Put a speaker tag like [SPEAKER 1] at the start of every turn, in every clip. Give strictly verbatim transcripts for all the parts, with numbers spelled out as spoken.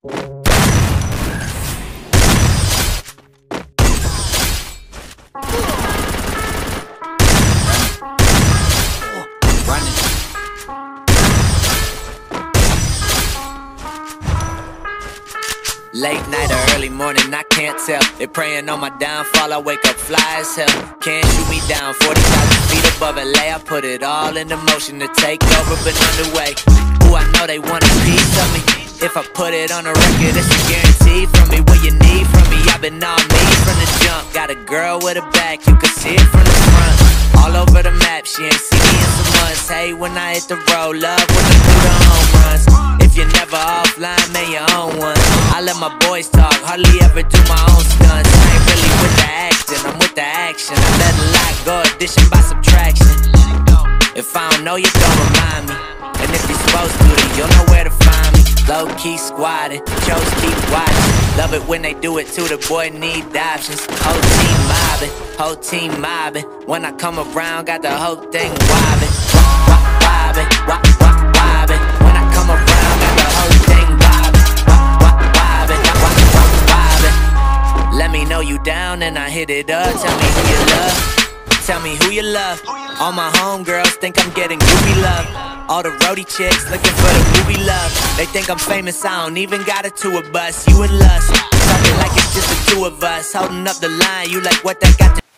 [SPEAKER 1] Late night or early morning, I can't tell. They praying on my downfall, I wake up fly as hell. Can't shoot me down, forty thousand feet above L A. I put it all into motion to take over, but underway. Ooh, I know they want a piece of me. If I put it on a record, it's a guarantee from me. What you need from me, I've been all me from the jump. Got a girl with a back, you can see it from the front. All over the map, she ain't seen me in some months. Hey, when I hit the road, love when I do the home runs. If you're never offline, man, you own one. I let my boys talk, hardly ever do my own stunts. I ain't really with the acting, I'm with the action. I let a lot go, addition by subtraction. If I don't know you, don't remind me. And if you're supposed to, then you'll know where to find me. Low-key squatting, chose keep watching. Love it when they do it too, the boy need options. Whole team mobbing, whole team mobbing. When I come around, got the whole thing wobbing. Wobbing, wobbing, wobbing. When I come around, got the whole thing wobbing. Wobbing, wobbing. Let me know you down and I hit it up. Tell me who you love, tell me who you love. All my homegirls think I'm getting groupie love. All the roadie chicks looking for the movie love. They think I'm famous, I don't even got a tour bus. You and Lust, talking like it's just the two of us. Holding up the line, you like what that got to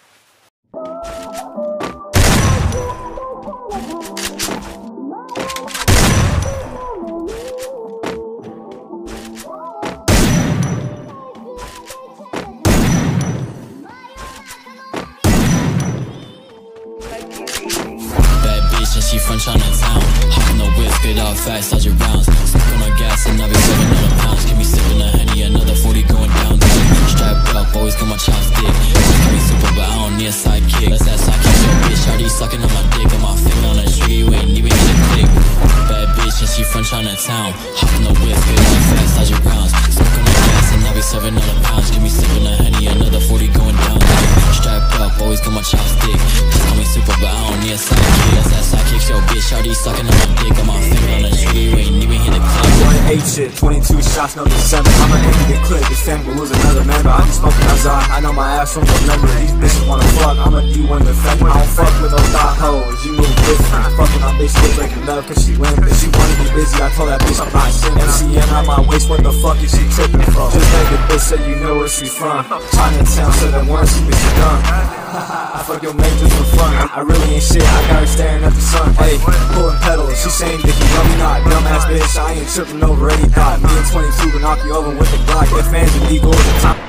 [SPEAKER 2] she from Chinatown. Hop on the whip, get out fast, dodge your rounds. Stick on the gas and I'll be seven hundred pounds. Give me sipping a Henny, another forty going down. Strapped up, always got my chopstick. Call me super, but I don't need a sidekick. That's that sidekick, yo bitch, already sucking on my dick. Got my finger on the trigger, you ain't even hit a click. Bad bitch and she from Chinatown. Hop on the whip, get out fast, dodge your rounds. Stick on the gas and I'll be seven hundred pounds. Give me sipping a Henny, another forty going down. Strapped up, always got my chopstick. Call me super, but I don't need a sidekick. That's that sidekick, yo bitch, already sucking on my dick. Got my finger on the trigger, you ain't even hit a click.
[SPEAKER 3] one eight shit, twenty-two shots, no December. I'ma aim to get clipped, this fan will lose another member. I be smoking outside, I know my ass won't remember. These bitches wanna fuck, I'm a D one defender. I don't fuck with no thought hoes, you move different. Fuck with my bitch, still breaking love cause she limp. If she wanna be busy, I told that bitch I'm not shit. M C M out my waist, what the fuck is she tripping for? Just make the bitch say you know where she from. Chinatown, said that once, she bitch, she done. I fuck your mate just for fun. I really ain't shit, I got her staring at the sun. Hey, pulling pedals, she saying that you know me not. Dumbass bitch, I ain't tripping over any thought. Me and twenty-two can knock you over with the Glock. That fans and eagle at the top.